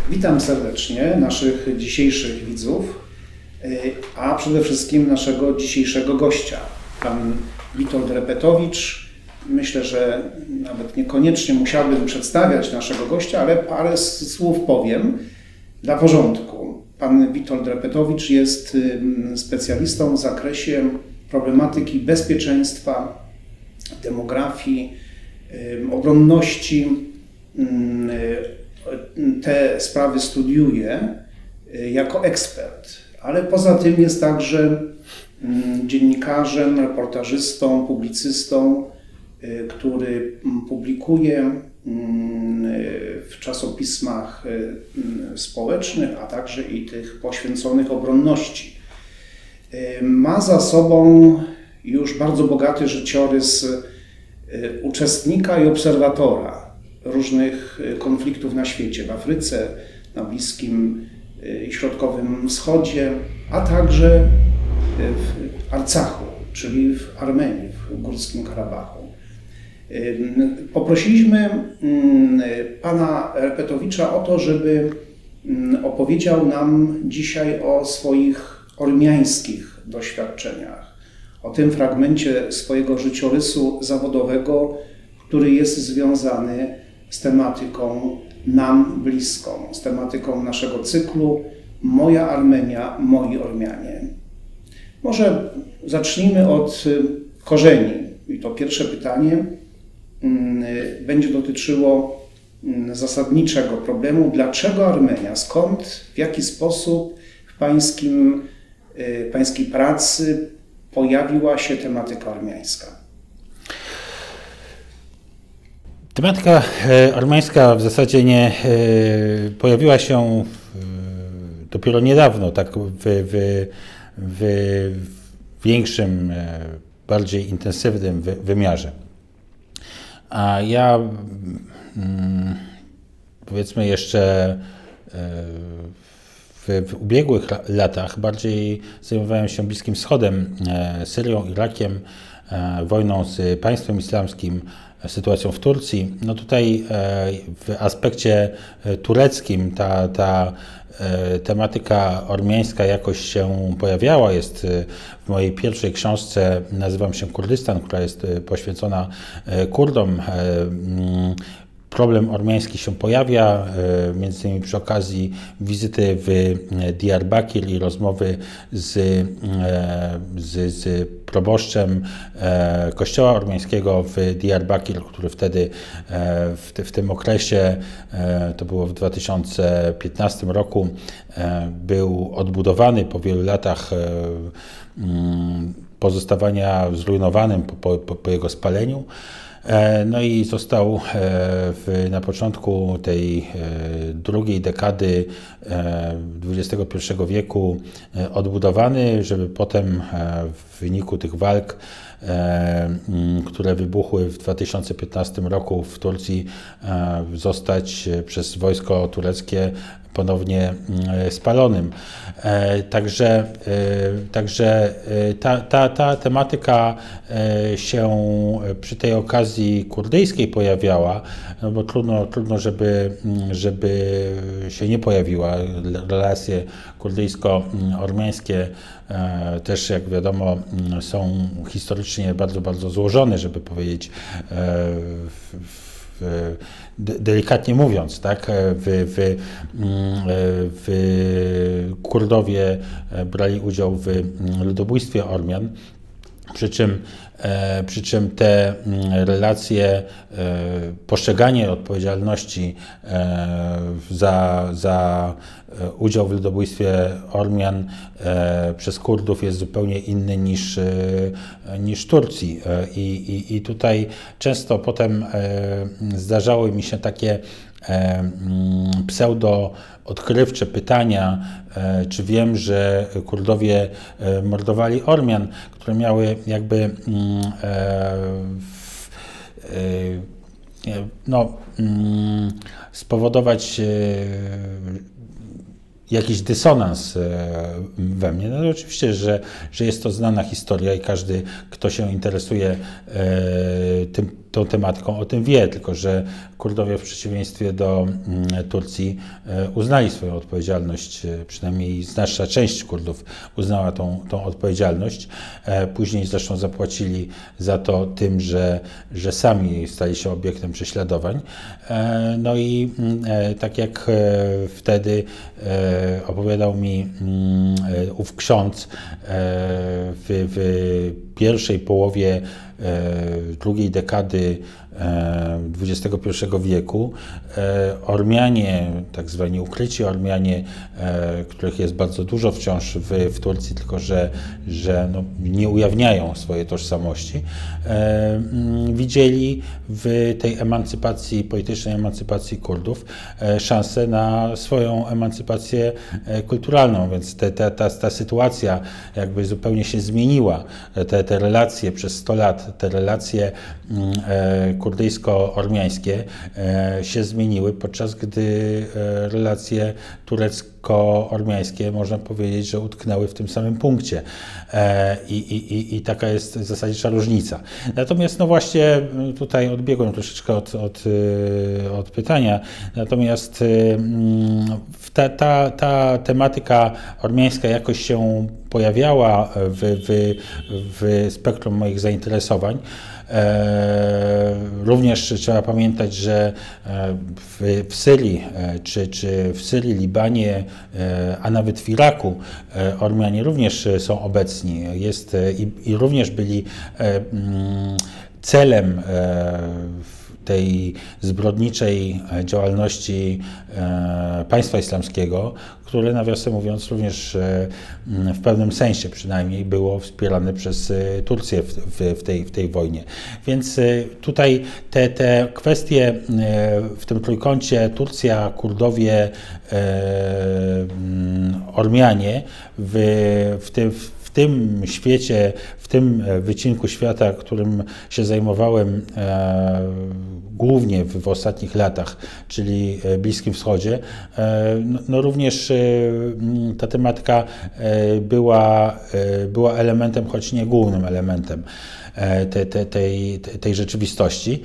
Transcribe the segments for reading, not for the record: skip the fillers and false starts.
Witam serdecznie naszych dzisiejszych widzów, a przede wszystkim naszego dzisiejszego gościa, pan Witold Repetowicz. Myślę, że nawet niekoniecznie musiałbym przedstawiać naszego gościa, ale parę słów powiem dla porządku. Pan Witold Repetowicz jest specjalistą w zakresie problematyki bezpieczeństwa, demografii, obronności. Te sprawy studiuje jako ekspert, ale poza tym jest także dziennikarzem, reportażystą, publicystą, który publikuje w czasopismach społecznych, a także i tych poświęconych obronności. Ma za sobą już bardzo bogaty życiorys uczestnika i obserwatora różnych konfliktów na świecie, w Afryce, na Bliskim i Środkowym Wschodzie, a także w Arcachu, czyli w Armenii, w Górskim Karabachu. Poprosiliśmy pana Repetowicza o to, żeby opowiedział nam dzisiaj o swoich ormiańskich doświadczeniach, o tym fragmencie swojego życiorysu zawodowego, który jest związany z tematyką nam bliską, z tematyką naszego cyklu Moja Armenia, moi Ormianie. Może zacznijmy od korzeni. I to pierwsze pytanie będzie dotyczyło zasadniczego problemu. Dlaczego Armenia? Skąd, w jaki sposób w pańskiej pracy pojawiła się tematyka ormiańska? Tematyka ormiańska w zasadzie nie pojawiła się dopiero niedawno, tak w większym, bardziej intensywnym wymiarze. A ja powiedzmy jeszcze w ubiegłych latach bardziej zajmowałem się Bliskim Wschodem, Syrią, Irakiem, wojną z państwem islamskim, sytuacją w Turcji. No tutaj w aspekcie tureckim ta tematyka ormiańska jakoś się pojawiała. Jest w mojej pierwszej książce, nazywam się Kurdystan, która jest poświęcona Kurdom. Problem ormiański się pojawia, między innymi przy okazji wizyty w Diyarbakir i rozmowy z proboszczem kościoła ormiańskiego w Diyarbakir, który wtedy w tym okresie, to było w 2015 roku, był odbudowany po wielu latach pozostawania zrujnowanym po jego spaleniu. No i został na początku tej drugiej dekady XXI wieku odbudowany, żeby potem w wyniku tych walk, które wybuchły w 2015 roku w Turcji, zostać przez wojsko tureckie ponownie spalonym. Także ta tematyka się przy tej okazji kurdyjskiej pojawiała, no bo trudno żeby się nie pojawiła. Relacje kurdyjsko-ormiańskie też, jak wiadomo, są historycznie bardzo, bardzo złożone, żeby powiedzieć delikatnie mówiąc, tak, Kurdowie brali udział w ludobójstwie Ormian, przy czym te relacje, postrzeganie odpowiedzialności za udział w ludobójstwie Ormian przez Kurdów jest zupełnie inny niż Turcji. I tutaj często potem zdarzały mi się takie pseudo-odkrywcze pytania, czy wiem, że Kurdowie mordowali Ormian, które miały jakby spowodować jakiś dysonans we mnie. No oczywiście, że jest to znana historia i każdy, kto się interesuje tym tą tematyką o tym wie, tylko że Kurdowie w przeciwieństwie do Turcji uznali swoją odpowiedzialność, przynajmniej znaczna część Kurdów uznała tą odpowiedzialność. Później zresztą zapłacili za to tym, że sami stali się obiektem prześladowań. No i tak jak wtedy opowiadał mi ów ksiądz, w pierwszej połowie drugiej dekady XXI wieku Ormianie, tak zwani ukryci Ormianie, których jest bardzo dużo wciąż w Turcji, tylko że no, nie ujawniają swojej tożsamości, widzieli w tej emancypacji, politycznej emancypacji Kurdów szansę na swoją emancypację kulturalną, więc ta sytuacja jakby zupełnie się zmieniła. Te relacje przez 100 lat, te relacje kurdyjsko-ormiańskie się zmieniły, podczas gdy relacje turecko-ormiańskie, można powiedzieć, że utknęły w tym samym punkcie. I taka jest zasadnicza różnica. Natomiast no właśnie tutaj odbiegłem troszeczkę od pytania, natomiast ta tematyka ormiańska jakoś się pojawiała w spektrum moich zainteresowań. Również trzeba pamiętać, że w Syrii, czy w Syrii, Libanie, a nawet w Iraku Ormianie również są obecni. I również byli celem tej zbrodniczej działalności państwa islamskiego, które, nawiasem mówiąc, również w pewnym sensie przynajmniej było wspierane przez Turcję w tej wojnie. Więc tutaj te kwestie w tym trójkącie Turcja, Kurdowie, Ormianie w tym świecie, w tym wycinku świata, którym się zajmowałem głównie w ostatnich latach, czyli Bliskim Wschodzie, no również ta tematyka była elementem, choć nie głównym elementem tej rzeczywistości.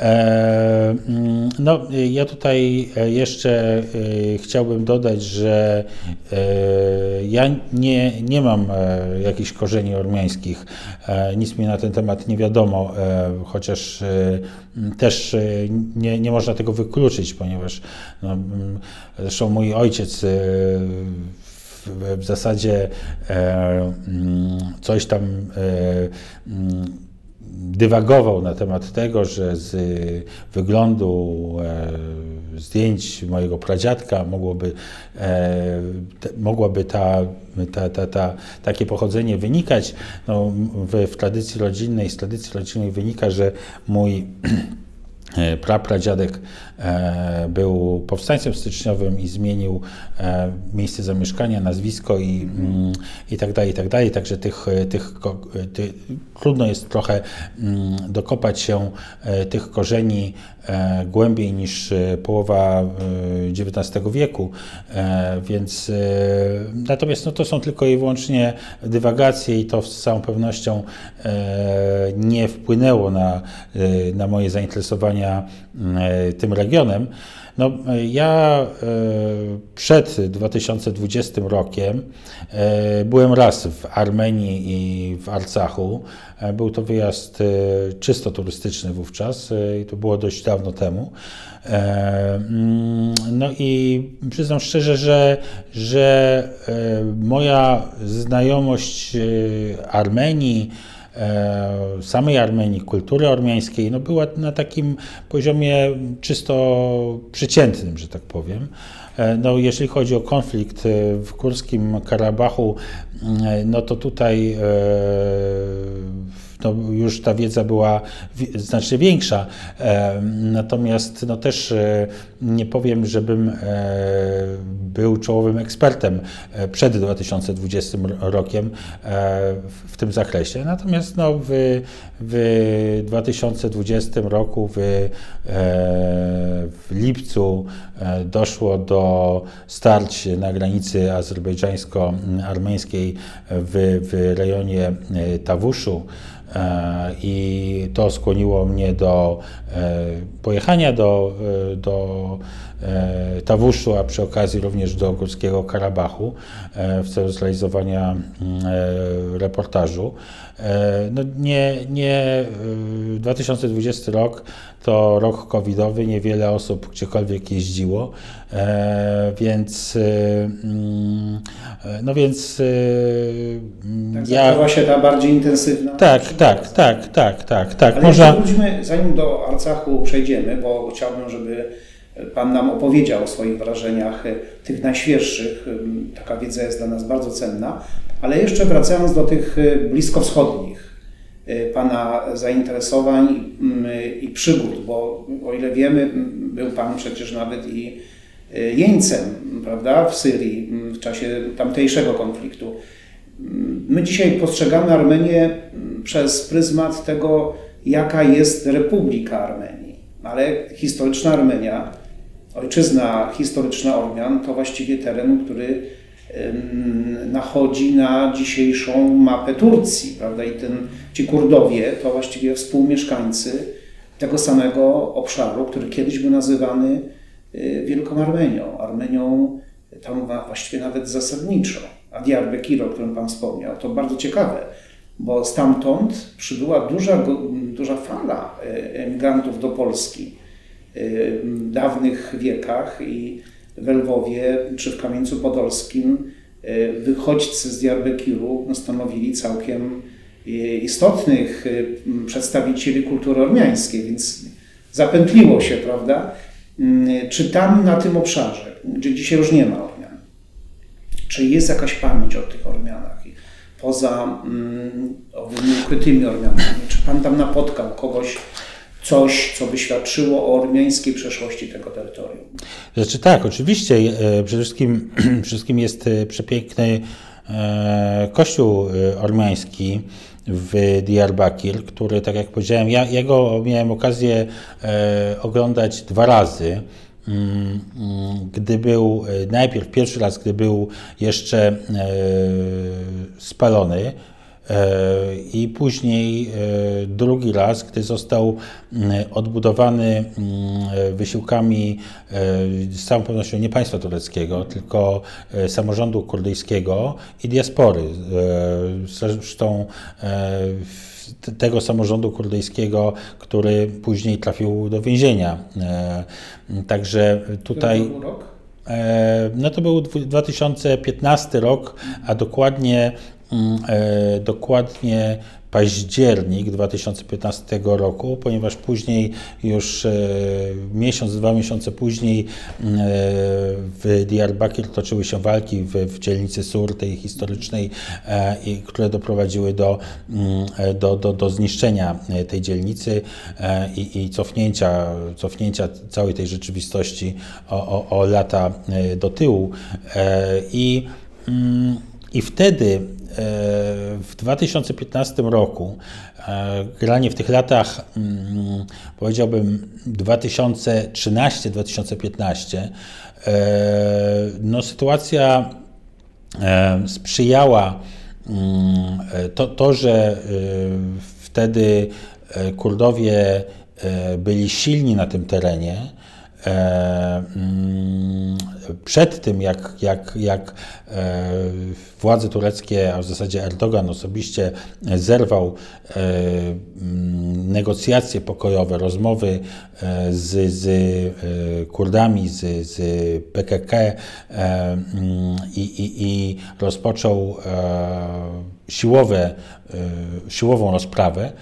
No, ja tutaj jeszcze chciałbym dodać, że ja nie mam jakichś korzeni ormiańskich, nic mi na ten temat nie wiadomo, chociaż też nie można tego wykluczyć, ponieważ no, zresztą mój ojciec w zasadzie coś tam dywagował na temat tego, że z wyglądu zdjęć mojego pradziadka mogłoby takie pochodzenie wynikać. No, z tradycji rodzinnej wynika, że mój prapradziadek był powstańcem styczniowym i zmienił miejsce zamieszkania, nazwisko i tak dalej. Także trudno jest trochę dokopać się tych korzeni głębiej niż połowa XIX wieku, więc natomiast no, to są tylko i wyłącznie dywagacje i to z całą pewnością nie wpłynęło na moje zainteresowania tym regionem. No, ja przed 2020 rokiem byłem raz w Armenii i w Arcachu. Był to wyjazd czysto turystyczny wówczas i to było dość dawno temu. No i przyznam szczerze, że moja znajomość Armenii, samej Armenii, kultury ormiańskiej, no była na takim poziomie czysto przeciętnym, że tak powiem. No, jeżeli chodzi o konflikt w Górskim Karabachu, no to tutaj no, już ta wiedza była znacznie większa, natomiast no, też nie powiem, żebym był czołowym ekspertem przed 2020 rokiem w tym zakresie. Natomiast no, w 2020 roku, w lipcu doszło do starć na granicy azerbejdżańsko-armeńskiej w rejonie Tawuszu. I to skłoniło mnie do pojechania do Tawuszu, a przy okazji również do Górskiego Karabachu w celu zrealizowania reportażu. No 2020 rok to rok covidowy, niewiele osób gdziekolwiek jeździło, więc zaczęła się ta bardziej intensywna. Tak. Ale jeszcze wróćmy, zanim do Arcachu przejdziemy, bo chciałbym, żeby Pan nam opowiedział o swoich wrażeniach, tych najświeższych. Taka wiedza jest dla nas bardzo cenna. Ale jeszcze wracając do tych bliskowschodnich Pana zainteresowań i przygód, bo o ile wiemy, był Pan przecież nawet i jeńcem, prawda, w Syrii w czasie tamtejszego konfliktu. My dzisiaj postrzegamy Armenię przez pryzmat tego, jaka jest Republika Armenii, ale historyczna Armenia, ojczyzna historyczna Ormian, to właściwie teren, który nachodzi na dzisiejszą mapę Turcji, prawda? I ci Kurdowie to właściwie współmieszkańcy tego samego obszaru, który kiedyś był nazywany Wielką Armenią. Armenią tam właściwie nawet zasadniczo. A Diyarbakir, o którym Pan wspomniał, to bardzo ciekawe, bo stamtąd przybyła duża fala emigrantów do Polski w dawnych wiekach i w Lwowie czy w Kamieńcu Podolskim wychodźcy z Diyarbakiru stanowili całkiem istotnych przedstawicieli kultury ormiańskiej, więc zapętliło się, prawda? Czy tam na tym obszarze, gdzie dzisiaj już nie ma Ormian, czy jest jakaś pamięć o tych Ormianach poza owymi ukrytymi Ormianami? Czy Pan tam napotkał kogoś, coś, co by świadczyło o ormiańskiej przeszłości tego terytorium? Znaczy tak, oczywiście. Przede wszystkim jest przepiękny kościół ormiański w Diyarbakir, który, tak jak powiedziałem, ja go miałem okazję oglądać 2 razy. Gdy był, najpierw pierwszy raz, gdy był jeszcze spalony, i później drugi raz, gdy został odbudowany wysiłkami z całą pewnością nie państwa tureckiego, tylko samorządu kurdyjskiego i diaspory. Zresztą tego samorządu kurdyjskiego, który później trafił do więzienia. Także tutaj... To był rok? No to był 2015 rok, a dokładnie październik 2015 roku, ponieważ później już miesiąc, 2 miesiące później w Diyarbakir toczyły się walki w dzielnicy Sur, tej historycznej, które doprowadziły do zniszczenia tej dzielnicy i cofnięcia całej tej rzeczywistości o lata do tyłu. I wtedy w 2015 roku, generalnie w tych latach, powiedziałbym 2013-2015, no sytuacja sprzyjała to, że wtedy Kurdowie byli silni na tym terenie. Przed tym, jak władze tureckie, a w zasadzie Erdogan osobiście zerwał negocjacje pokojowe, rozmowy z Kurdami, z PKK i rozpoczął siłową rozprawę,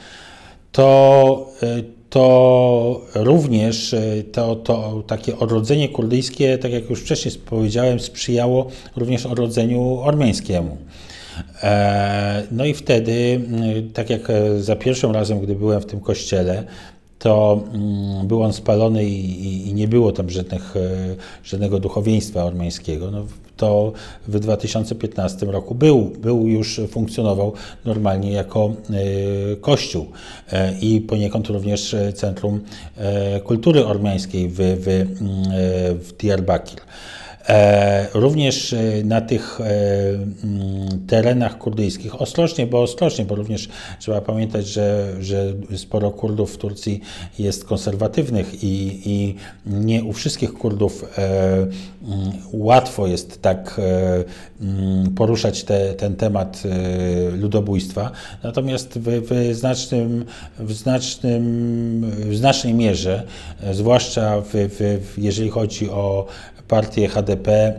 to również to takie odrodzenie kurdyjskie, tak jak już wcześniej powiedziałem, sprzyjało również odrodzeniu ormiańskiemu. No i wtedy, tak jak za pierwszym razem, gdy byłem w tym kościele, to był on spalony i nie było tam żadnego duchowieństwa ormiańskiego. No, to w 2015 roku już funkcjonował normalnie jako kościół i poniekąd również Centrum Kultury Ormiańskiej w Diyarbakir. Również na tych terenach kurdyjskich, ostrożnie, bo również trzeba pamiętać, że sporo Kurdów w Turcji jest konserwatywnych i nie u wszystkich Kurdów łatwo jest tak poruszać ten temat ludobójstwa. Natomiast w znacznej mierze, zwłaszcza jeżeli chodzi o partię HDP,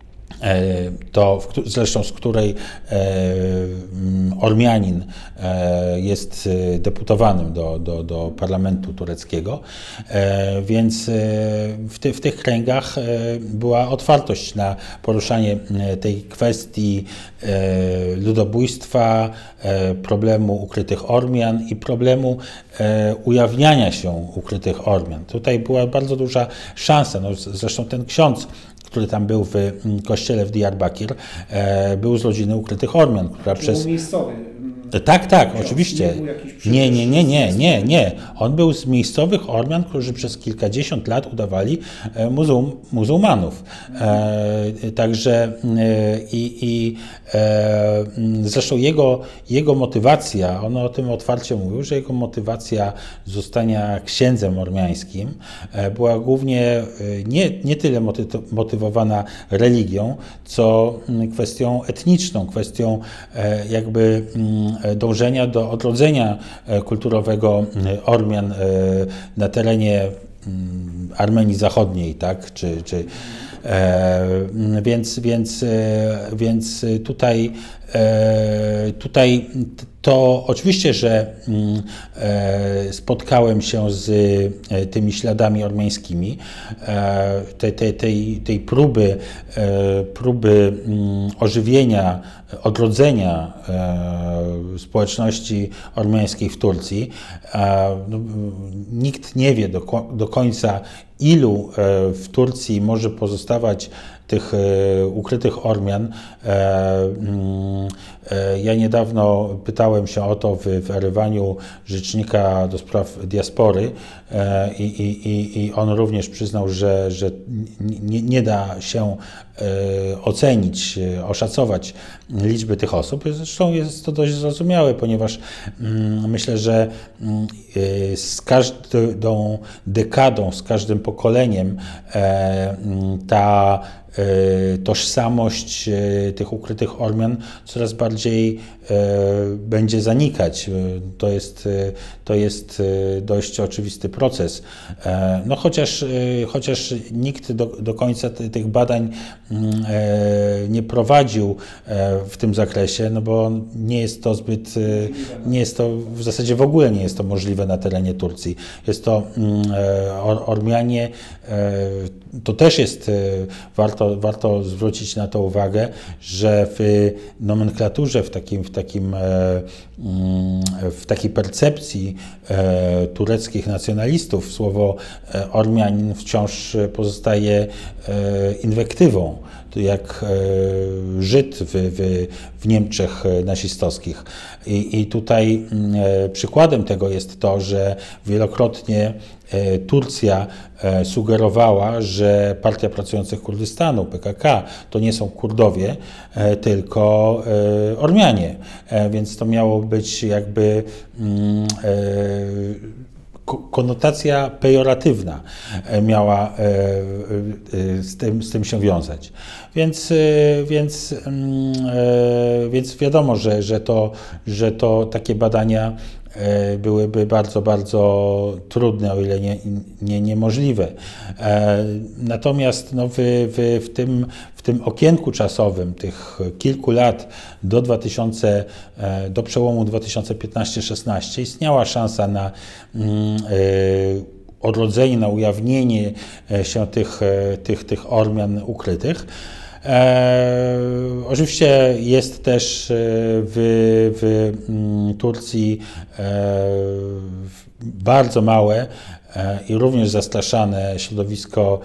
zresztą z której Ormianin jest deputowanym do parlamentu tureckiego, więc w tych kręgach była otwartość na poruszanie tej kwestii ludobójstwa, problemu ukrytych Ormian i problemu ujawniania się ukrytych Ormian. Tutaj była bardzo duża szansa, zresztą ten ksiądz, który tam był w kościele w Diyarbakir, był z rodziny ukrytych Ormian, która przez... miejscowy. Tak, oczywiście. Nie. On był z miejscowych Ormian, którzy przez kilkadziesiąt lat udawali muzułmanów. Także zresztą jego motywacja, on o tym otwarcie mówił, że jego motywacja zostania księdzem ormiańskim była głównie nie tyle motywowana religią, co kwestią etniczną, kwestią jakby dążenia do odrodzenia kulturowego Ormian na terenie Armenii Zachodniej, tak? Więc tutaj to oczywiście, że spotkałem się z tymi śladami ormiańskimi, tej próby ożywienia, odrodzenia społeczności ormiańskiej w Turcji. Nikt nie wie do końca, ilu w Turcji może pozostawać tych ukrytych Ormian. Ja niedawno pytałem się o to w Erywaniu rzecznika do spraw diaspory i on również przyznał, że nie da się ocenić, oszacować liczby tych osób. Zresztą jest to dość zrozumiałe, ponieważ myślę, że z każdą dekadą, z każdym pokoleniem ta tożsamość tych ukrytych Ormian coraz bardziej będzie zanikać. To jest dość oczywisty proces. No chociaż nikt do końca tych badań nie prowadził w tym zakresie, no bo nie jest to w zasadzie w ogóle nie jest to możliwe na terenie Turcji. Jest to Ormianie, to też jest, warto zwrócić na to uwagę, że w nomenklaturze, w takiej percepcji tureckich nacjonalistów słowo Ormianin wciąż pozostaje inwektywą, jak Żyd w Niemczech nazistowskich. I tutaj przykładem tego jest to, że wielokrotnie Turcja sugerowała, że Partia Pracujących Kurdystanu, PKK, to nie są Kurdowie, tylko Ormianie. Więc to miało być jakby konotacja pejoratywna miała z tym się wiązać. Więc wiadomo, że to takie badania byłyby bardzo, bardzo trudne, o ile nie niemożliwe. Natomiast no, w tym okienku czasowym tych kilku lat do przełomu 2015-16 istniała szansa na odrodzenie, na ujawnienie się tych Ormian ukrytych. Oczywiście jest też w Turcji bardzo małe i również zastraszane środowisko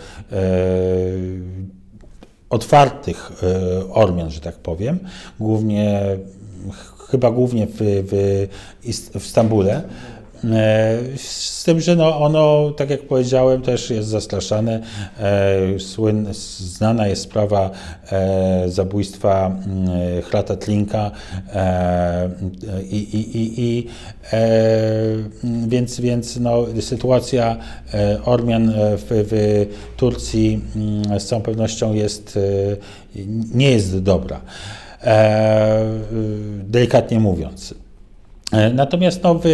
otwartych Ormian, że tak powiem, chyba głównie w Stambule. Z tym, że no ono, tak jak powiedziałem, też jest zastraszane. Znana jest sprawa zabójstwa Hrata Tlinka, więc no, sytuacja Ormian w Turcji z całą pewnością nie jest dobra, delikatnie mówiąc. Natomiast no,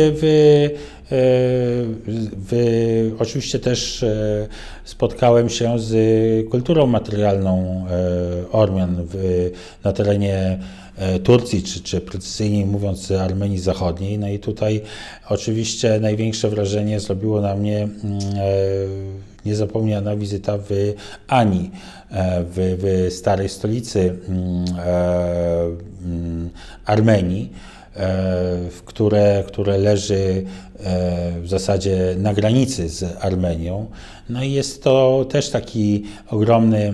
oczywiście też spotkałem się z kulturą materialną Ormian na terenie Turcji, czy precyzyjniej mówiąc Armenii Zachodniej. No i tutaj oczywiście największe wrażenie zrobiło na mnie niezapomniana wizyta w Ani, w starej stolicy Armenii, które leży w zasadzie na granicy z Armenią. No i jest to też taki ogromny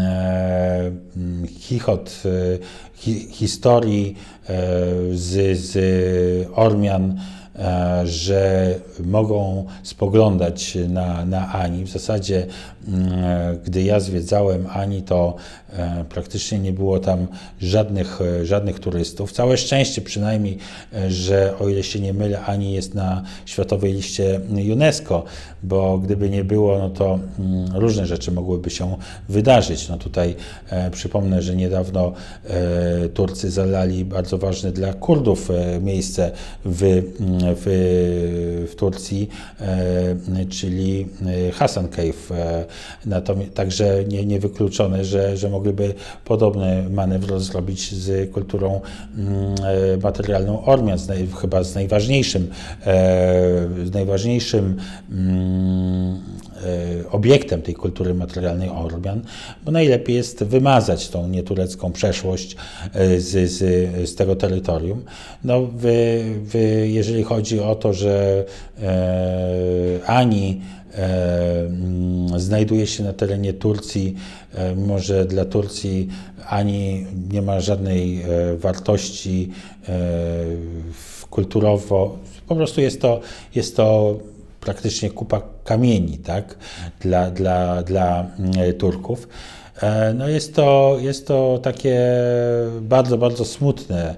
chichot historii z Ormian, że mogą spoglądać na Ani. W zasadzie, gdy ja zwiedzałem Ani, to praktycznie nie było tam żadnych turystów. Całe szczęście przynajmniej, że o ile się nie mylę, Ani jest na światowej liście UNESCO, bo gdyby nie było, no to różne rzeczy mogłyby się wydarzyć. No tutaj przypomnę, że niedawno Turcy zalali bardzo ważne dla Kurdów miejsce w Turcji, czyli Hasan Cave. Także niewykluczone, że mogliby podobny manewr zrobić z kulturą materialną Ormian, chyba z najważniejszym obiektem tej kultury materialnej Ormian, bo najlepiej jest wymazać tą nieturecką przeszłość z tego terytorium. No, jeżeli chodzi o to, że Ani znajduje się na terenie Turcji, mimo że dla Turcji Ani nie ma żadnej wartości kulturowo, po prostu jest to praktycznie kupa kamieni, tak, dla Turków. No jest to takie bardzo, bardzo smutne,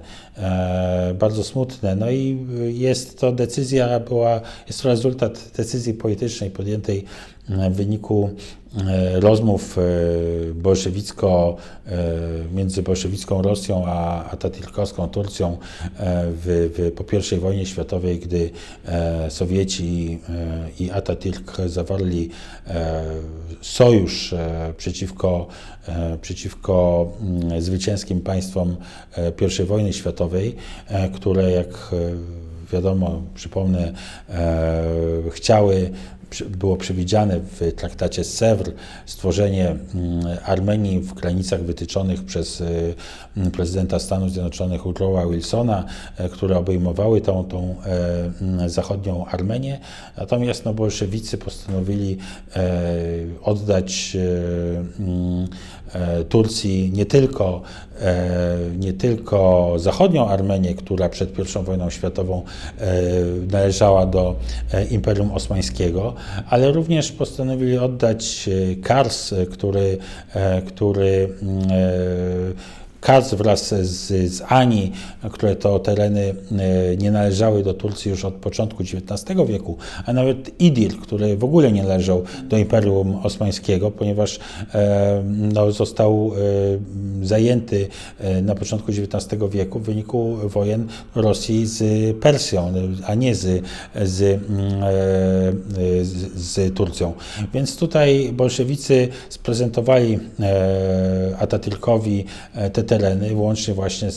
No i jest to jest to rezultat decyzji politycznej podjętej w wyniku rozmów między bolszewicką Rosją a atatürkowską Turcją po I wojnie światowej, gdy Sowieci i Atatürk zawarli sojusz przeciwko zwycięskim państwom I wojny światowej, które, jak wiadomo, przypomnę, było przewidziane w traktacie z Sèvres stworzenie Armenii w granicach wytyczonych przez prezydenta Stanów Zjednoczonych Woodrowa Wilsona, które obejmowały tą zachodnią Armenię. Natomiast bolszewicy postanowili oddać Turcji nie tylko zachodnią Armenię, która przed I wojną światową należała do Imperium Osmańskiego, ale również postanowili oddać Kars, Kars wraz z Ani, które to tereny nie należały do Turcji już od początku XIX wieku, a nawet Idir, który w ogóle nie należał do Imperium Osmańskiego, ponieważ został zajęty na początku XIX wieku w wyniku wojen Rosji z Persją, a nie z Turcją. Więc tutaj bolszewicy sprezentowali Atatürkowi te tereny, łącznie właśnie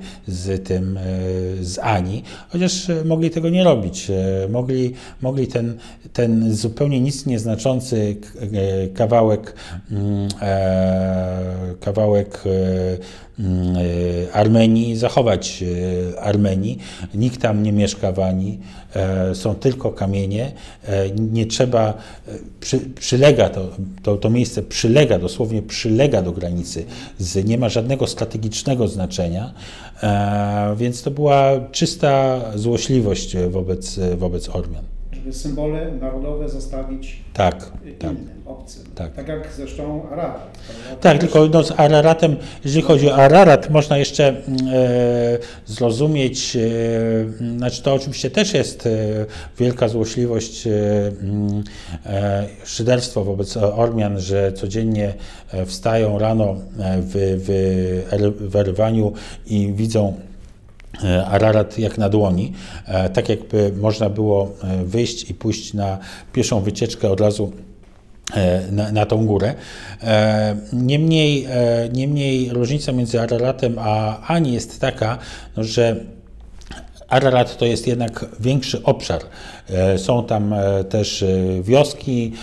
z Ani, chociaż mogli tego nie robić. Mogli ten zupełnie nic nieznaczący kawałek Armenii, zachować Armenii. Nikt tam nie mieszka w Ani, są tylko kamienie. Nie trzeba, przylega to miejsce przylega, dosłownie przylega do granicy, nie ma żadnego strategicznego znaczenia, więc to była czysta złośliwość wobec Ormian. Żeby symbole narodowe zostawić innym, obcym. Tak jak zresztą Ararat. Tak, tylko z Araratem, jeżeli chodzi o Ararat, można jeszcze zrozumieć, znaczy to oczywiście też jest wielka złośliwość, szyderstwo wobec Ormian, że codziennie wstają rano w Erywaniu i widzą Ararat jak na dłoni, tak jakby można było wyjść i pójść na pieszą wycieczkę od razu na tą górę. Niemniej różnica między Araratem a Ani jest taka, no, że Ararat to jest jednak większy obszar. Są tam też wioski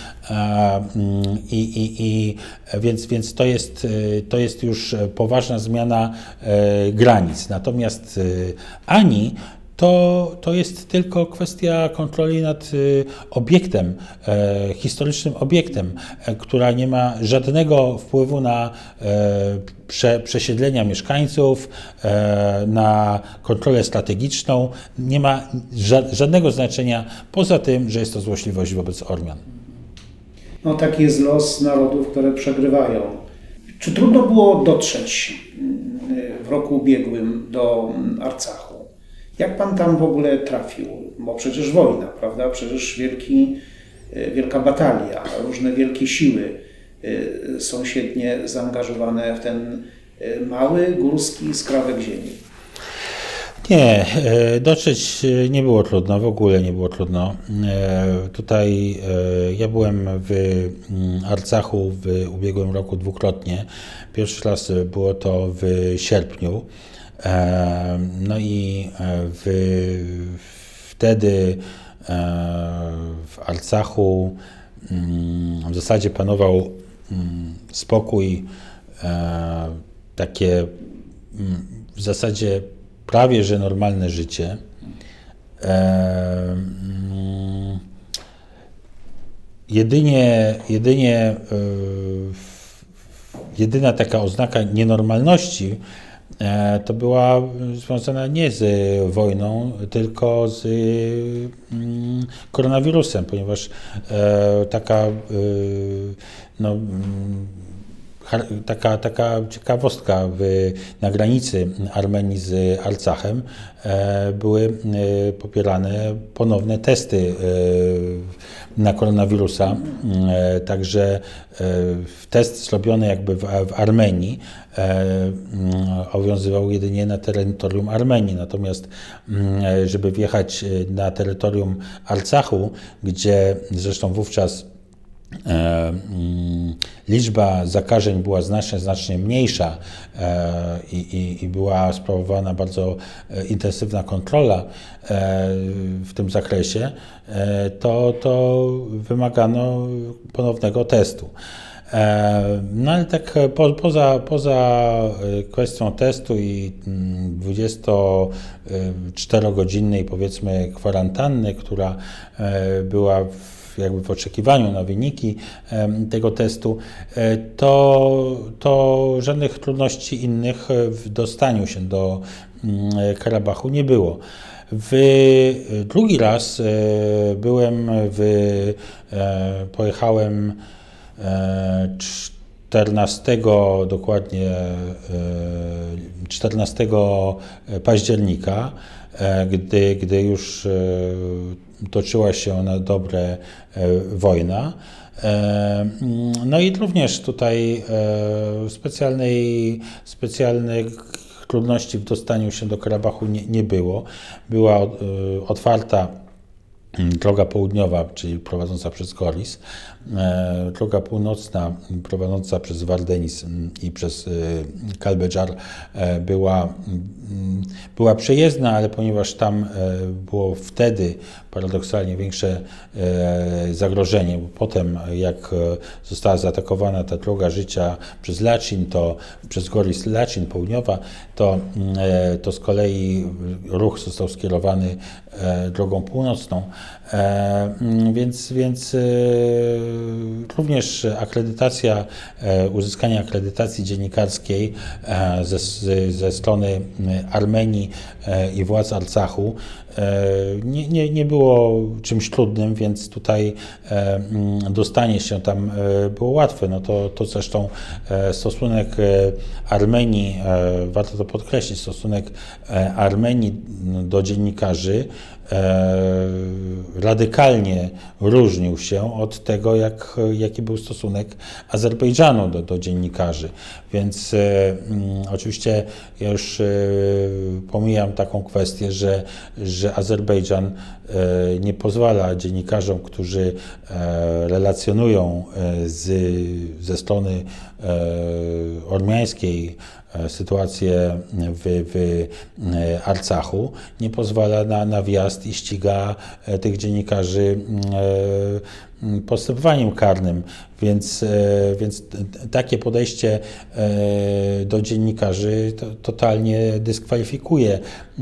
więc to jest już poważna zmiana granic. Natomiast Ani to jest tylko kwestia kontroli nad obiektem, historycznym obiektem, która nie ma żadnego wpływu na przesiedlenia mieszkańców, na kontrolę strategiczną, nie ma żadnego znaczenia poza tym, że jest to złośliwość wobec Ormian. No taki jest los narodów, które przegrywają. Czy trudno było dotrzeć w roku ubiegłym do Arcachu? Jak pan tam w ogóle trafił? Bo przecież wojna, prawda? Przecież wielka batalia, różne wielkie siły sąsiednie zaangażowane w ten mały, górski skrawek ziemi. Nie, dotrzeć nie było trudno, w ogóle nie było trudno. Tutaj ja byłem w Arcachu w ubiegłym roku dwukrotnie. Pierwszy raz było to w sierpniu. No i wtedy w Arcachu w zasadzie panował spokój, takie w zasadzie prawie że normalne życie. Jedyna taka oznaka nienormalności to była związana nie z wojną, tylko z koronawirusem, ponieważ taka ciekawostka na granicy Armenii z Arcachem były popierane ponowne testy na koronawirusa, także test zrobiony jakby w Armenii obowiązywał jedynie na terytorium Armenii, natomiast żeby wjechać na terytorium Arcachu, gdzie zresztą wówczas liczba zakażeń była znacznie mniejsza i była sprawowana bardzo intensywna kontrola w tym zakresie, to wymagano ponownego testu. No ale tak poza kwestią testu i 24-godzinnej powiedzmy kwarantanny, która była jakby w oczekiwaniu na wyniki tego testu, to żadnych trudności innych w dostaniu się do Karabachu nie było. Drugi raz pojechałem 14 października, gdy już toczyła się na dobre wojna. No i również tutaj specjalnych trudności w dostaniu się do Karabachu nie było. Była otwarta droga południowa, czyli prowadząca przez Goris. droga północna prowadząca przez Wardenis i przez Kalbejar była przejezdna, ale ponieważ tam było wtedy paradoksalnie większe zagrożenie, bo potem jak została zaatakowana ta droga życia przez Lachin, to przez Goris Lachin południowa, to z kolei ruch został skierowany drogą północną, więc również uzyskanie akredytacji dziennikarskiej ze strony Armenii i władz Arcachu nie było czymś trudnym, więc tutaj dostanie się tam było łatwe. No to zresztą stosunek Armenii, warto to podkreślić, stosunek Armenii do dziennikarzy radykalnie różnił się od tego, jaki był stosunek Azerbejdżanu do dziennikarzy. Więc oczywiście ja już pomijam taką kwestię, że Azerbejdżan nie pozwala dziennikarzom, którzy relacjonują ze strony ormiańskiej sytuację w Arcachu, nie pozwala na wjazd i ściga tych dziennikarzy postępowaniem karnym, więc takie podejście do dziennikarzy totalnie dyskwalifikuje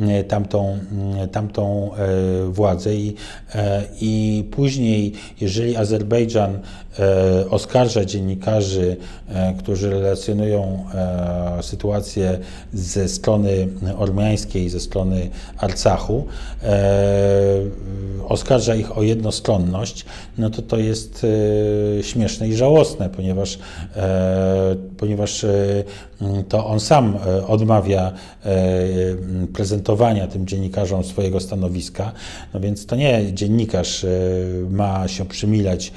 tamtą władzę i później, jeżeli Azerbejdżan oskarża dziennikarzy, którzy relacjonują sytuację ze strony ormiańskiej, ze strony Arcachu, oskarża ich o jednostronność, no to jest śmieszne i żałosne, ponieważ to on sam odmawia prezentowania tym dziennikarzom swojego stanowiska, no więc to nie dziennikarz ma się przymilać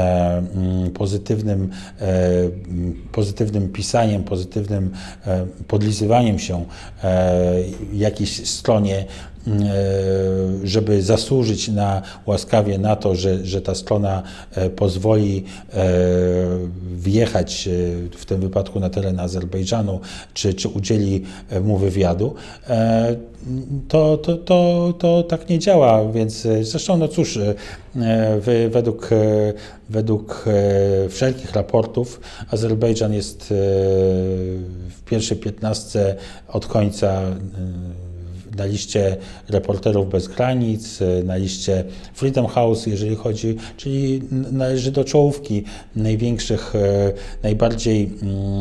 pozytywnym pisaniem, pozytywnym podlizywaniem się jakiejś stronie, żeby zasłużyć łaskawie na to, że ta strona pozwoli wjechać w tym wypadku na teren Azerbejdżanu, czy udzieli mu wywiadu, to tak nie działa, więc zresztą no cóż, według wszelkich raportów Azerbejdżan jest w pierwszej 15 od końca na liście Reporterów Bez Granic, na liście Freedom House, jeżeli chodzi, czyli należy do czołówki największych, najbardziej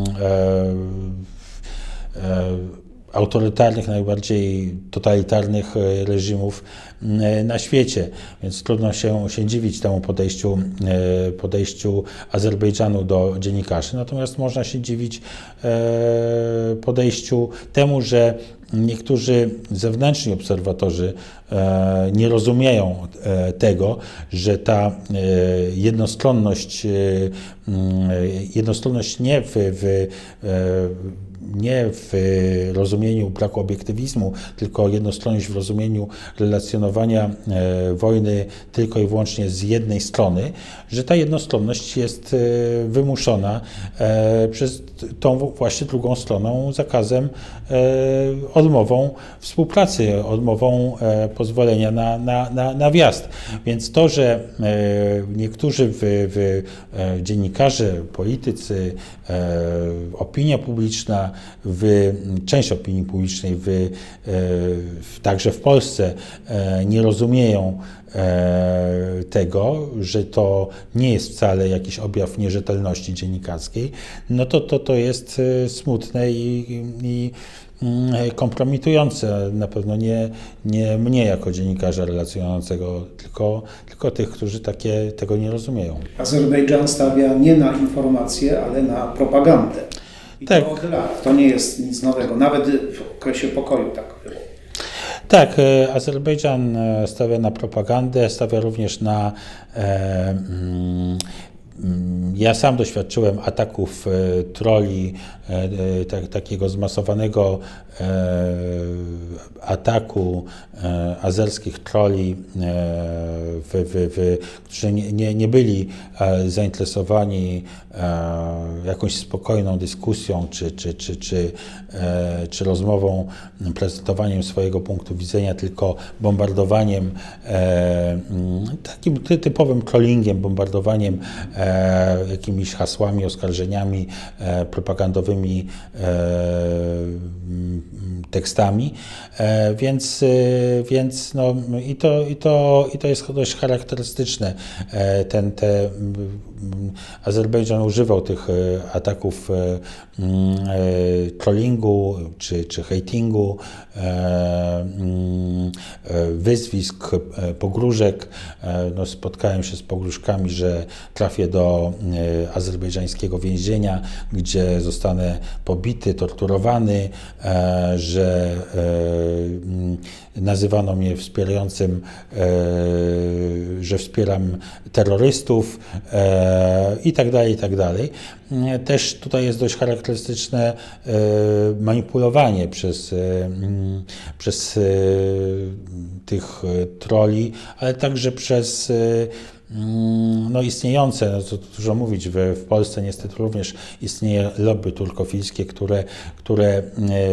autorytarnych, najbardziej totalitarnych reżimów na świecie, więc trudno się dziwić temu podejściu Azerbejdżanu do dziennikarzy. Natomiast można się dziwić podejściu temu, że niektórzy zewnętrzni obserwatorzy nie rozumieją tego, że ta jednostronność nie w rozumieniu braku obiektywizmu, tylko jednostronność w rozumieniu relacjonowania wojny tylko i wyłącznie z jednej strony, że ta jednostronność jest wymuszona przez tą właśnie drugą stroną zakazem, odmową współpracy, odmową pozwolenia na wjazd. Więc to, że niektórzy dziennikarze, politycy, opinia publiczna, część opinii publicznej, także w Polsce, nie rozumieją tego, że to nie jest wcale jakiś objaw nierzetelności dziennikarskiej, no to jest smutne i kompromitujące. Na pewno nie mnie jako dziennikarza relacjonującego, tylko tych, którzy tego nie rozumieją. Azerbejdżan stawia nie na informacje, ale na propagandę. I tak. To od lat. To nie jest nic nowego. Nawet w okresie pokoju tak było. Tak, Azerbejdżan stawia na propagandę, stawia również Ja sam doświadczyłem ataków trolli, takiego zmasowanego ataku azerskich trolli, którzy nie byli zainteresowani jakąś spokojną dyskusją czy rozmową, prezentowaniem swojego punktu widzenia, tylko bombardowaniem, takim typowym trollingiem, bombardowaniem jakimiś hasłami, oskarżeniami, propagandowymi tekstami, więc no, i to jest dość charakterystyczne. Azerbejdżan używał tych ataków trollingu czy hejtingu, wyzwisk, pogróżek. No, spotkałem się z pogróżkami, że trafię do azerbejdżańskiego więzienia, gdzie zostanę pobity, torturowany, że nazywano mnie wspierającym, że wspieram terrorystów i tak dalej, i tak dalej. Też tutaj jest dość charakterystyczne manipulowanie przez tych trolli, ale także przez no, istniejące, no, co tu dużo mówić, w Polsce niestety również istnieje lobby turkofilskie, które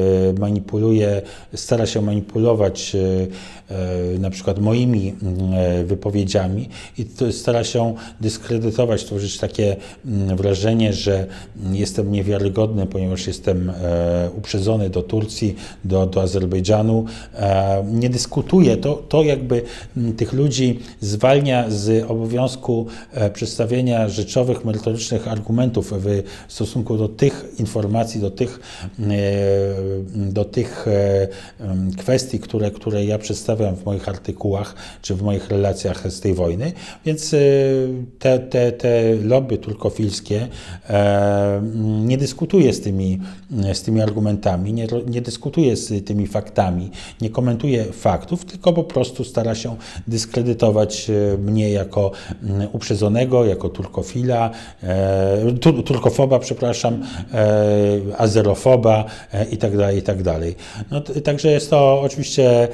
stara się manipulować na przykład moimi wypowiedziami i stara się dyskredytować, tworzyć takie wrażenie, że jestem niewiarygodny, ponieważ jestem uprzedzony do Turcji, do Azerbejdżanu. Nie dyskutuję, to jakby tych ludzi zwalnia z obowiązku przedstawienia rzeczowych, merytorycznych argumentów w stosunku do tych informacji, do tych kwestii, które ja przedstawiam w moich artykułach czy w moich relacjach z tej wojny. Więc te lobby turkofilskie nie dyskutuje z tymi argumentami, nie dyskutuje z tymi faktami, nie komentuje faktów, tylko po prostu stara się dyskredytować mnie jako uprzedzonego, jako turkofila, turkofoba, przepraszam, azerofoba i tak dalej, i tak dalej. No, także jest to oczywiście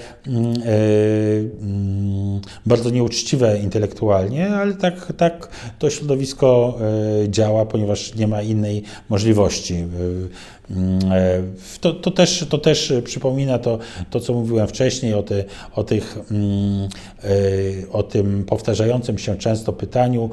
bardzo nieuczciwe intelektualnie, ale tak to środowisko działa, ponieważ nie ma innej możliwości. To też przypomina to, co mówiłem wcześniej o tym powtarzającym się często pytaniu,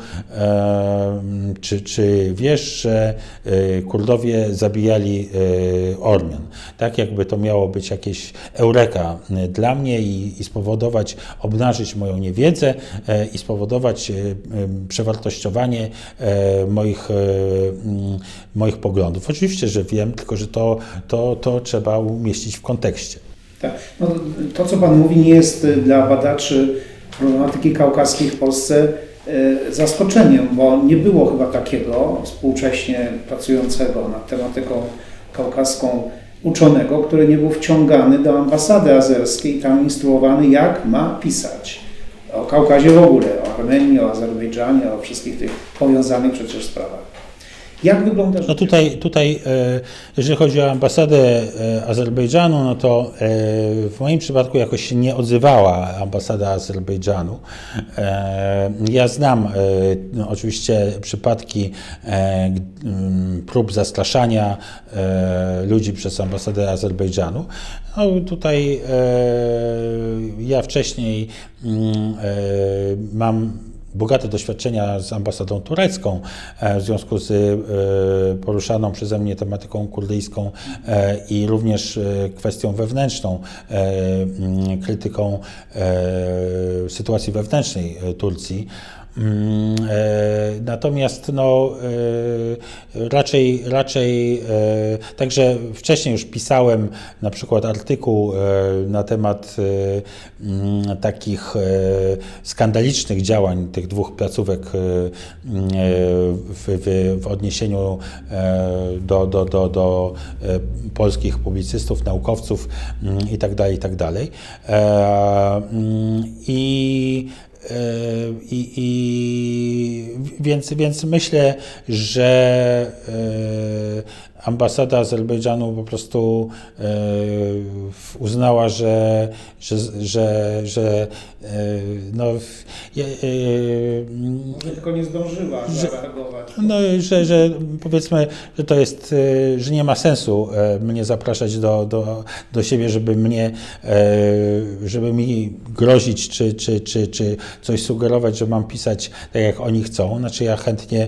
czy wiesz, że Kurdowie zabijali Ormian. Tak jakby to miało być jakieś eureka dla mnie i spowodować, obnażyć moją niewiedzę i spowodować przewartościowanie moich poglądów. Oczywiście, że wiem, tylko że to trzeba umieścić w kontekście. Tak. No, to, co Pan mówi, nie jest dla badaczy problematyki kaukaskiej w Polsce zaskoczeniem, bo nie było chyba takiego współcześnie pracującego nad tematyką kaukaską uczonego, który nie był wciągany do ambasady azerskiej i tam instruowany, jak ma pisać o Kaukazie w ogóle, o Armenii, o Azerbejdżanie, o wszystkich tych powiązanych przecież sprawach. Jak wygląda życie? No tutaj, jeżeli chodzi o ambasadę Azerbejdżanu, no to w moim przypadku jakoś się nie odzywała ambasada Azerbejdżanu. Ja znam oczywiście przypadki prób zastraszania ludzi przez ambasadę Azerbejdżanu. No tutaj ja wcześniej mam bogate doświadczenia z ambasadą turecką w związku z poruszaną przeze mnie tematyką kurdyjską i również kwestią wewnętrzną, krytyką sytuacji wewnętrznej Turcji. Natomiast no, raczej także wcześniej już pisałem na przykład artykuł na temat takich skandalicznych działań tych dwóch placówek w odniesieniu do polskich publicystów, naukowców itd. Więc myślę, że ambasada Azerbejdżanu po prostu uznała, że no, tylko nie zdążyła zareagować. No, że powiedzmy, że to jest, że nie ma sensu mnie zapraszać do siebie, żeby mi grozić, czy coś sugerować, że mam pisać tak, jak oni chcą. Znaczy ja chętnie,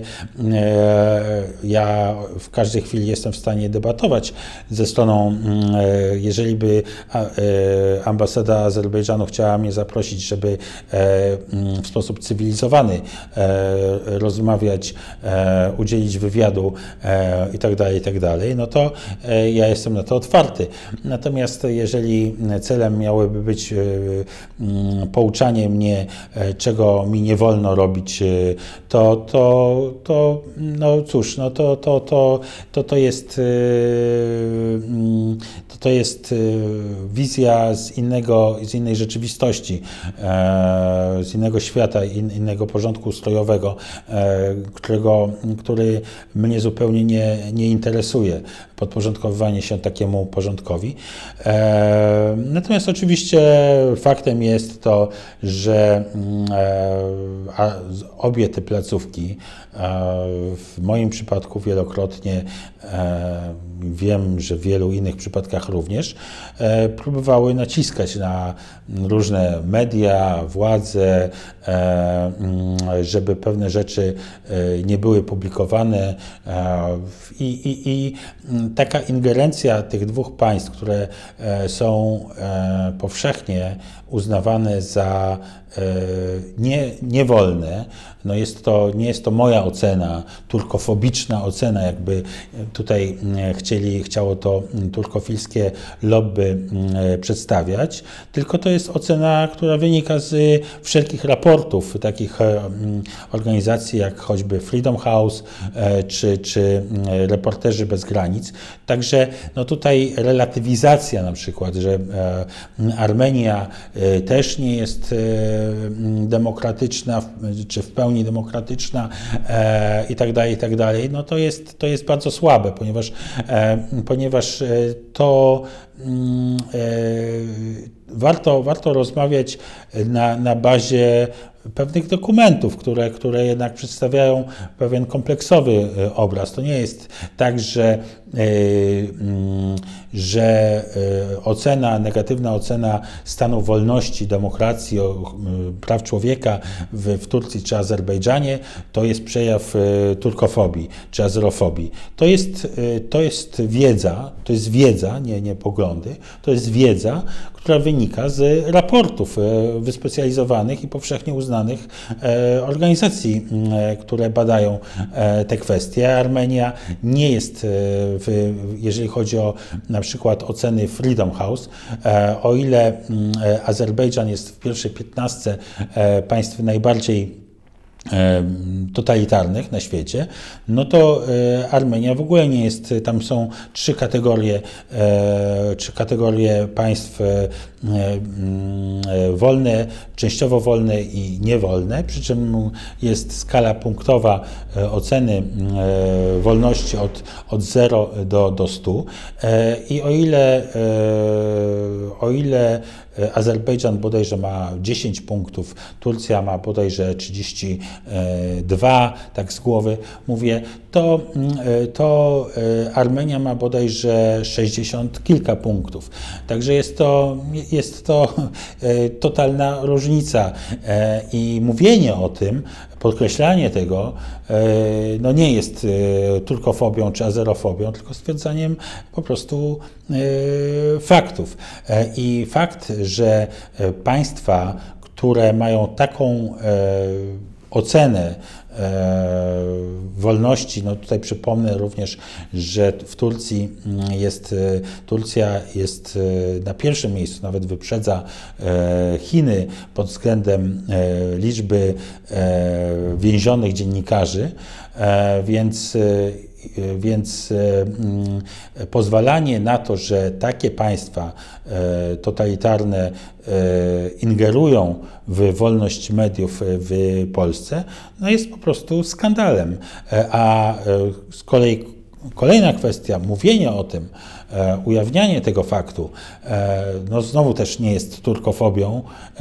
ja w każdej chwili jestem w stanie debatować ze stroną, jeżeli by ambasada Azerbejdżanu chciała mnie zaprosić, żeby w sposób cywilizowany rozmawiać, udzielić wywiadu i tak dalej, no to ja jestem na to otwarty. Natomiast jeżeli celem miałoby być pouczanie mnie, czego mi nie wolno robić, no cóż, no to jest wizja z innej rzeczywistości, z innego świata, innego porządku ustrojowego, który mnie zupełnie nie interesuje, podporządkowywanie się takiemu porządkowi. Natomiast oczywiście faktem jest to, że obie te placówki, w moim przypadku wielokrotnie, wiem, że w wielu innych przypadkach również, próbowały naciskać na różne media, władze, żeby pewne rzeczy nie były publikowane i taka ingerencja tych dwóch państw, które są powszechnie uznawane za niewolne, no nie jest to moja ocena, turkofobiczna ocena, jakby tutaj chciało to turkofilskie lobby przedstawiać, tylko to jest ocena, która wynika z wszelkich raportów takich organizacji jak choćby Freedom House czy Reporterzy Bez Granic. Także no tutaj relatywizacja na przykład, że Armenia też nie jest demokratyczna, czy w pełni demokratyczna i tak dalej, no to jest bardzo słabe, ponieważ to warto rozmawiać na bazie pewnych dokumentów, które jednak przedstawiają pewien kompleksowy obraz. To nie jest tak, że negatywna ocena stanu wolności, demokracji, praw człowieka w Turcji czy Azerbejdżanie to jest przejaw turkofobii czy azerofobii. To jest wiedza, nie poglądy, to jest wiedza, która wynika z raportów wyspecjalizowanych i powszechnie uznanych organizacji, które badają te kwestie. Armenia nie jest, jeżeli chodzi o na przykład oceny Freedom House, o ile Azerbejdżan jest w pierwszej 15 państw najbardziej totalitarnych na świecie, no to Armenia w ogóle nie jest, tam są trzy kategorie państw wolne, częściowo wolne i niewolne, przy czym jest skala punktowa oceny wolności od 0 do 100 i o ile Azerbejdżan bodajże ma 10 punktów, Turcja ma bodajże 32, tak z głowy mówię, to Armenia ma bodajże 60 kilka punktów. Także jest to totalna różnica i mówienie o tym, podkreślanie tego, no nie jest turkofobią czy azerofobią, tylko stwierdzaniem po prostu faktów. I fakt, że państwa, które mają taką ocenę wolności. No tutaj przypomnę również, że w Turcji Turcja jest na pierwszym miejscu, nawet wyprzedza Chiny pod względem liczby więzionych dziennikarzy, więc pozwalanie na to, że takie państwa totalitarne ingerują w wolność mediów w Polsce, no jest po prostu skandalem. A z kolei kolejna kwestia, mówienie o tym, ujawnianie tego faktu, no znowu też nie jest turkofobią,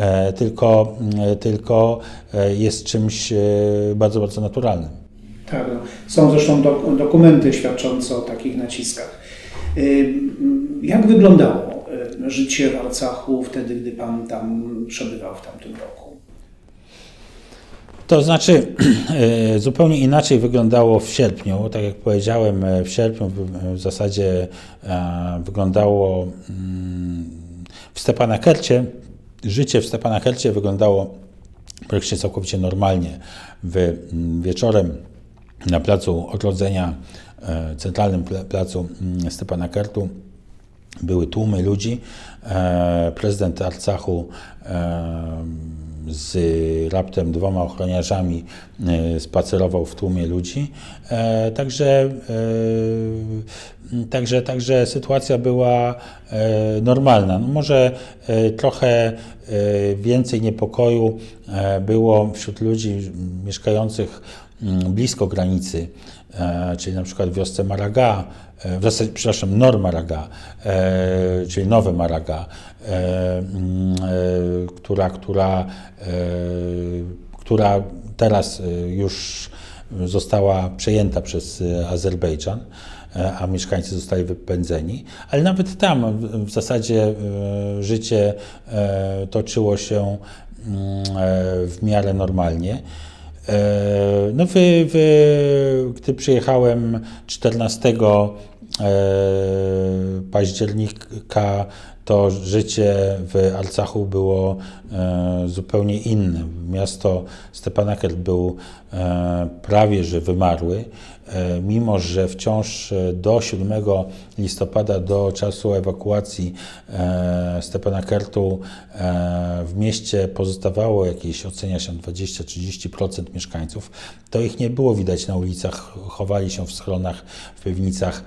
tylko jest czymś bardzo, bardzo naturalnym. Tak, no. Są zresztą dokumenty świadczące o takich naciskach. Jak wyglądało życie w Arcachu wtedy, gdy Pan tam przebywał w tamtym roku? To znaczy, zupełnie inaczej wyglądało w sierpniu. Tak jak powiedziałem, w sierpniu w zasadzie wyglądało w Stepanakercie. Życie w Stepanakercie wyglądało praktycznie całkowicie normalnie. Wieczorem na placu Odrodzenia, centralnym placu Stepanakertu, były tłumy ludzi. Prezydent Arcachu z raptem 2 ochroniarzami spacerował w tłumie ludzi. Także sytuacja była normalna. No może trochę więcej niepokoju było wśród ludzi mieszkających blisko granicy, czyli na przykład w wiosce Maraga, Nor Maraga, czyli Nowe Maraga, która teraz już została przejęta przez Azerbejdżan, a mieszkańcy zostali wypędzeni. Ale nawet tam w zasadzie życie toczyło się w miarę normalnie. No gdy przyjechałem 14 października, to życie w Arcachu było zupełnie inne. Miasto Stepanakert był prawie że wymarły, mimo że wciąż do 7 listopada, do czasu ewakuacji Stepanakertu, w mieście pozostawało jakieś, ocenia się, 20-30% mieszkańców. To ich nie było widać na ulicach, chowali się w schronach, w piwnicach.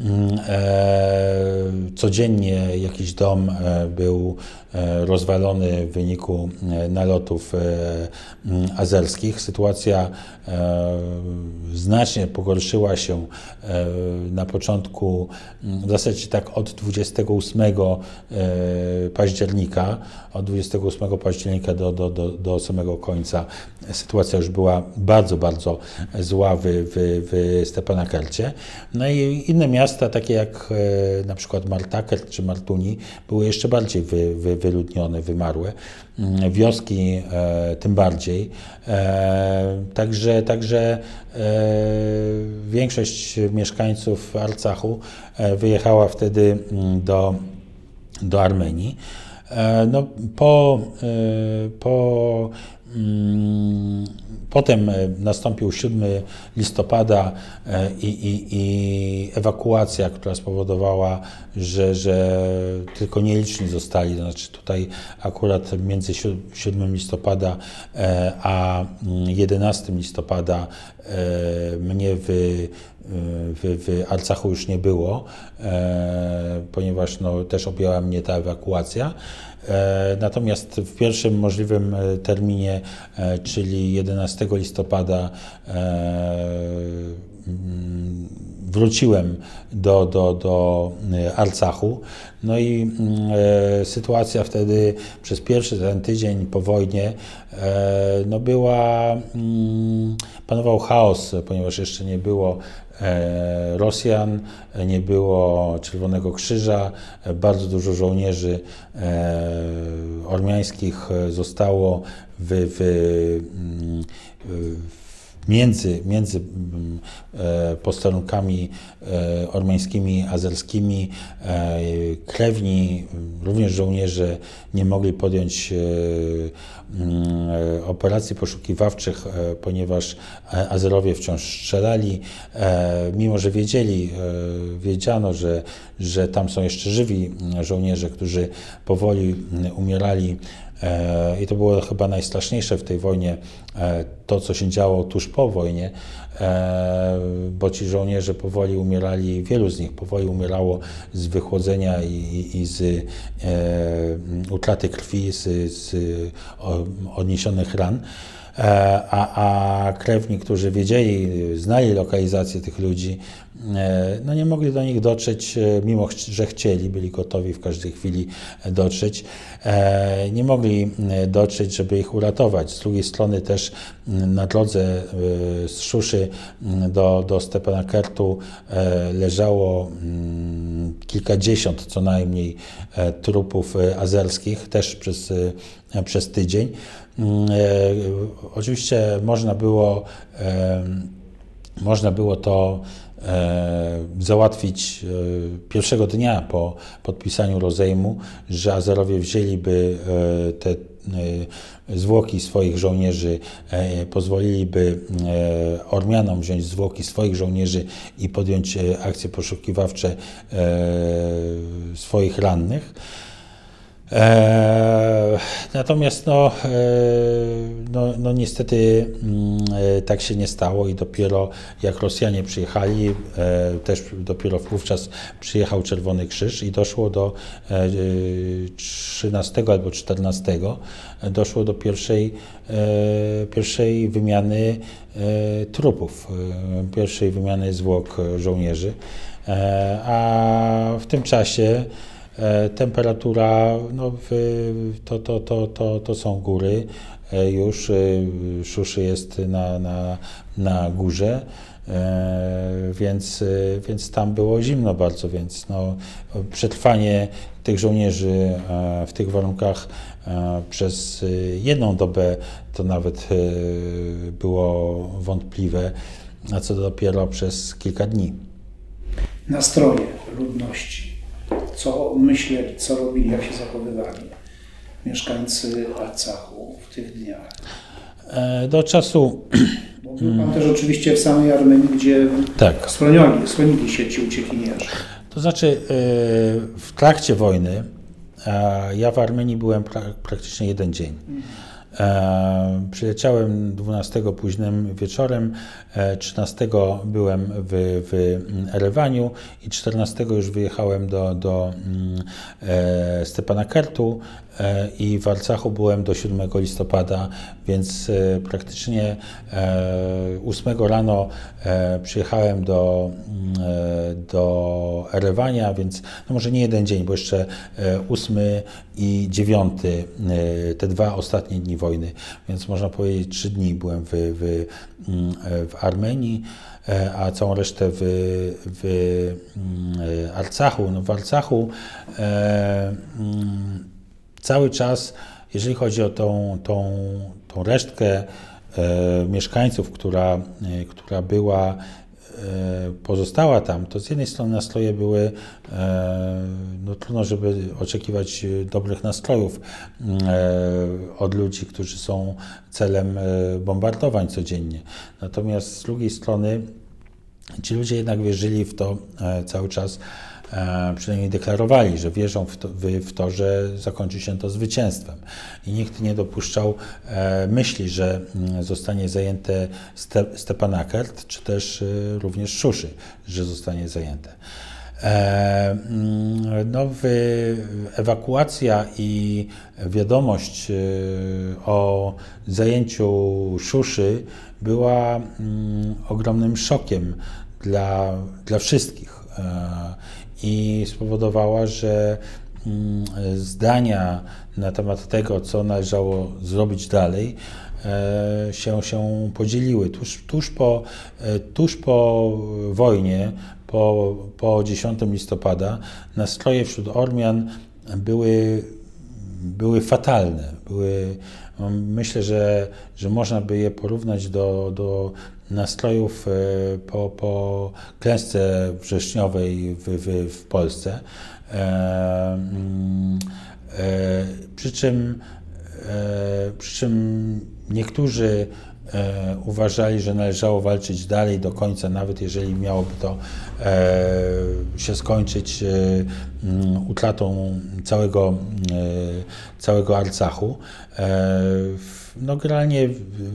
Codziennie jakiś dom był rozwalony w wyniku nalotów azerskich. Sytuacja znacznie pogorszyła się na początku, w zasadzie tak od 28 października, do samego końca sytuacja już była bardzo, bardzo zła w Stepanakercie. No i inne miasta, takie jak na przykład Martakert czy Martuni, były jeszcze bardziej wyludnione, wymarłe. Wioski tym bardziej. Także większość mieszkańców Arcachu wyjechała wtedy do Armenii. No, potem nastąpił 7 listopada i ewakuacja, która spowodowała, że tylko nieliczni zostali. To znaczy tutaj akurat między 7 listopada a 11 listopada mnie w Arcachu już nie było, ponieważ no, też objęła mnie ta ewakuacja. Natomiast w pierwszym możliwym terminie, czyli 11 listopada, wróciłem do Arcachu. No i sytuacja wtedy przez pierwszy ten tydzień po wojnie no panował chaos, ponieważ jeszcze nie było Rosjan, nie było Czerwonego Krzyża, bardzo dużo żołnierzy ormiańskich zostało między posterunkami ormiańskimi, azerskimi. Krewni, również żołnierze nie mogli podjąć operacji poszukiwawczych, ponieważ Azerowie wciąż strzelali, mimo że wiedziano, że tam są jeszcze żywi żołnierze, którzy powoli umierali. I to było chyba najstraszniejsze w tej wojnie, to co się działo tuż po wojnie, bo ci żołnierze powoli umierali, wielu z nich powoli umierało z wychłodzenia i z utraty krwi, z odniesionych ran. A krewni, którzy znali lokalizację tych ludzi, no nie mogli do nich dotrzeć, mimo że chcieli, byli gotowi w każdej chwili dotrzeć. Nie mogli dotrzeć, żeby ich uratować. Z drugiej strony też na drodze z Szuszy do Stepanakertu leżało kilkadziesiąt co najmniej trupów azerskich, też przez tydzień. Oczywiście można było to załatwić pierwszego dnia po podpisaniu rozejmu, że Azerowie wzięliby te zwłoki swoich żołnierzy, pozwoliliby Ormianom wziąć zwłoki swoich żołnierzy i podjąć akcje poszukiwawcze swoich rannych. Natomiast no niestety tak się nie stało i dopiero jak Rosjanie przyjechali, też dopiero wówczas przyjechał Czerwony Krzyż i doszło do 13 albo 14 doszło do pierwszej wymiany trupów, pierwszej wymiany zwłok żołnierzy, a w tym czasie temperatura, no to są góry, już Szuszy jest na górze, więc tam było zimno bardzo, więc no, przetrwanie tych żołnierzy w tych warunkach przez jedną dobę to nawet było wątpliwe, a co dopiero przez kilka dni. Nastroje ludności. Co myśleli, co robili, jak się zachowywali mieszkańcy Arcachu w tych dniach? Do czasu... Bo był Pan też oczywiście w samej Armenii, gdzie tak. schronili się ci uciekinierzy. To znaczy w trakcie wojny, ja w Armenii byłem praktycznie jeden dzień. Przyjechałem 12 późnym wieczorem, 13 byłem w Erewaniu i 14 już wyjechałem do Stepanakertu i w Arcachu byłem do 7 listopada, więc praktycznie 8 rano przyjechałem do Erewania, więc no może nie jeden dzień, bo jeszcze 8 i 9, te dwa ostatnie dni wojny, więc można powiedzieć 3 dni byłem w Armenii, a całą resztę w Arcachu. No w Arcachu cały czas, jeżeli chodzi o tą resztkę mieszkańców, która pozostała tam, to z jednej strony nastroje były, no trudno, żeby oczekiwać dobrych nastrojów od ludzi, którzy są celem bombardowań codziennie. Natomiast z drugiej strony ci ludzie jednak wierzyli w to cały czas, przynajmniej deklarowali, że wierzą w to, że zakończy się to zwycięstwem. I nikt nie dopuszczał myśli, że zostanie zajęte Stepanakert, czy też również Szuszy, że zostanie zajęte. No, ewakuacja i wiadomość o zajęciu Szuszy była ogromnym szokiem dla wszystkich. I spowodowała, że zdania na temat tego, co należało zrobić dalej, się podzieliły. Tuż po wojnie, po 10 listopada, nastroje wśród Ormian były fatalne. Myślę, że można by je porównać do nastrojów po klęsce wrześniowej w Polsce. Przy czym niektórzy uważali, że należało walczyć dalej do końca, nawet jeżeli miałoby to się skończyć utratą całego Arcachu. No, generalnie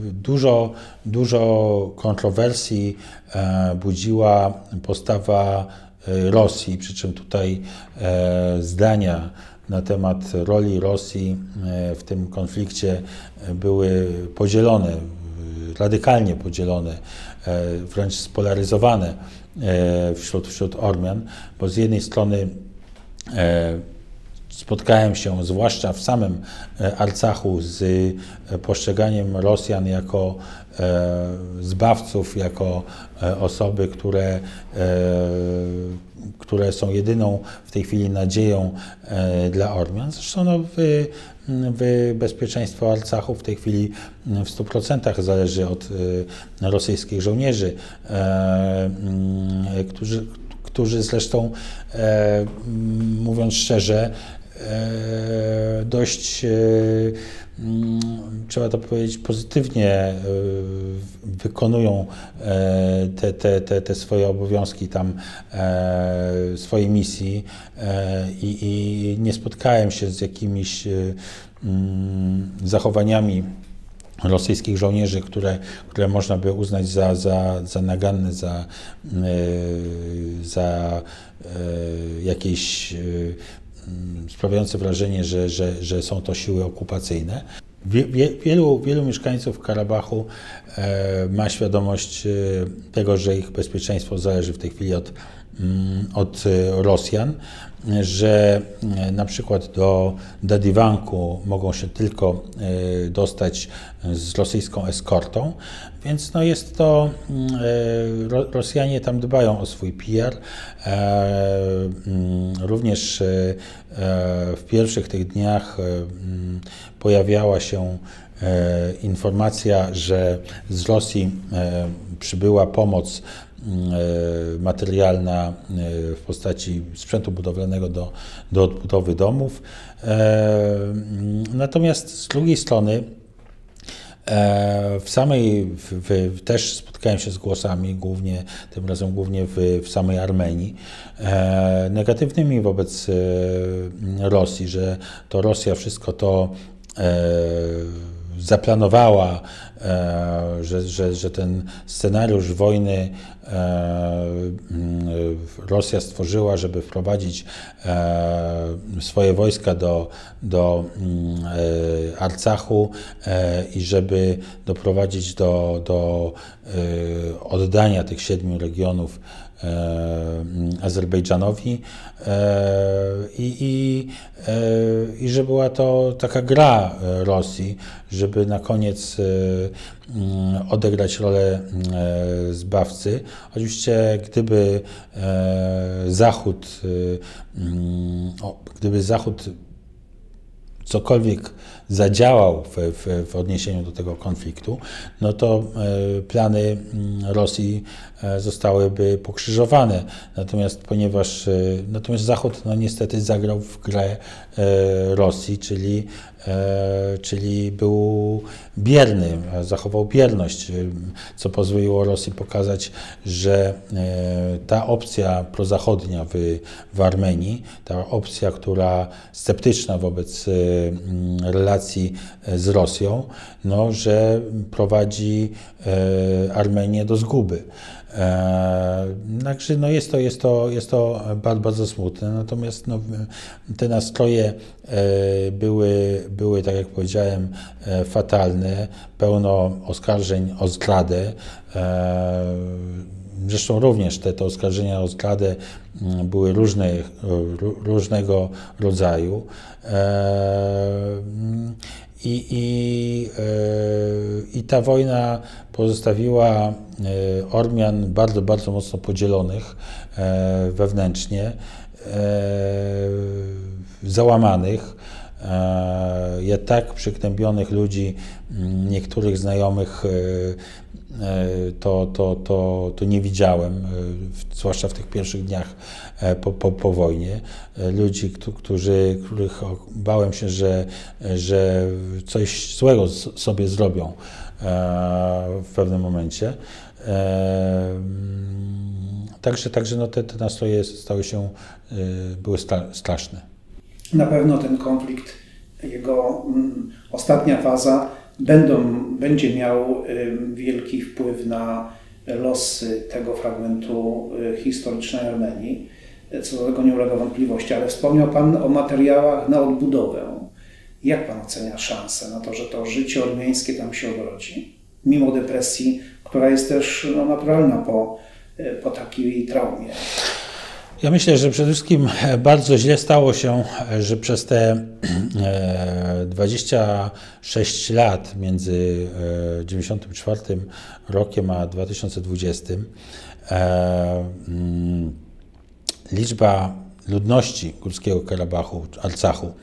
dużo kontrowersji budziła postawa Rosji, przy czym tutaj zdania na temat roli Rosji w tym konflikcie były podzielone, radykalnie podzielone, wręcz spolaryzowane wśród Ormian, bo z jednej strony spotkałem się zwłaszcza w samym Arcachu z postrzeganiem Rosjan jako zbawców, jako osoby, które są jedyną w tej chwili nadzieją dla Ormian. Zresztą no, bezpieczeństwo Arcachu w tej chwili w 100% zależy od rosyjskich żołnierzy, którzy zresztą, mówiąc szczerze, dość, trzeba to powiedzieć, pozytywnie wykonują te swoje obowiązki tam, swojej misji i nie spotkałem się z jakimiś zachowaniami rosyjskich żołnierzy, które można by uznać za naganne, za jakieś sprawiające wrażenie, że są to siły okupacyjne. Wielu mieszkańców Karabachu ma świadomość tego, że ich bezpieczeństwo zależy w tej chwili od Rosjan, że na przykład do Dadivanku mogą się tylko dostać z rosyjską eskortą, więc no jest to, Rosjanie tam dbają o swój PR. Również w pierwszych tych dniach pojawiała się informacja, że z Rosji przybyła pomoc materialna w postaci sprzętu budowlanego do odbudowy domów. Natomiast z drugiej strony też spotkałem się z głosami, tym razem głównie w samej Armenii, negatywnymi wobec Rosji, że to Rosja wszystko to zaplanowała, że ten scenariusz wojny Rosja stworzyła, żeby wprowadzić swoje wojska do Arcachu i żeby doprowadzić do oddania tych 7 regionów Azerbejdżanowi i że była to taka gra Rosji, żeby na koniec odegrać rolę zbawcy. Oczywiście gdyby Zachód cokolwiek zadziałał w odniesieniu do tego konfliktu, no to plany Rosji zostałyby pokrzyżowane. Natomiast Zachód no niestety zagrał w grę Rosji, czyli był bierny, zachował bierność, co pozwoliło Rosji pokazać, że ta opcja prozachodnia w Armenii, ta opcja, która sceptyczna wobec relacji z Rosją, no, że prowadzi Armenię do zguby. Także no jest to bardzo, bardzo smutne, natomiast no, te nastroje były, tak jak powiedziałem, fatalne, pełno oskarżeń o zdradę. Zresztą również te oskarżenia o zdradę były różnego rodzaju. I ta wojna pozostawiła Ormian bardzo, bardzo mocno podzielonych wewnętrznie, załamanych. Ja tak przygnębionych ludzi, niektórych znajomych, to nie widziałem, zwłaszcza w tych pierwszych dniach po wojnie. Ludzi, których bałem się, że coś złego sobie zrobią w pewnym momencie. Także no te nastroje były straszne. Na pewno ten konflikt, jego ostatnia faza będzie miał wielki wpływ na losy tego fragmentu historycznej Armenii, co do tego nie ulega wątpliwości, ale wspomniał Pan o materiałach na odbudowę. Jak Pan ocenia szansę na to, że to życie ormiańskie tam się odrodzi, mimo depresji, która jest też naturalna po takiej traumie? Ja myślę, że przede wszystkim bardzo źle stało się, że przez te 26 lat między 1994 rokiem a 2020 liczba ludności Górskiego Karabachu, Arcachu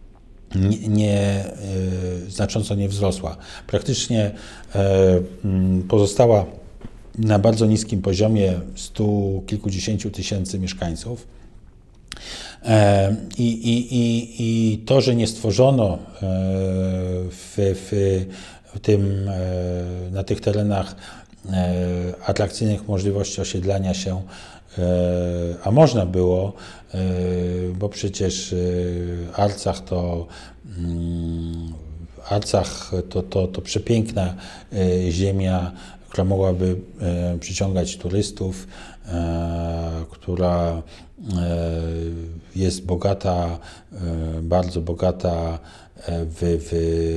znacząco nie wzrosła. Praktycznie pozostała na bardzo niskim poziomie 100 kilkudziesięciu tysięcy mieszkańców. I to, że nie stworzono na tych terenach atrakcyjnych możliwości osiedlania się, a można było, bo przecież Arcach to przepiękna ziemia, która mogłaby przyciągać turystów, która jest bogata, bardzo bogata w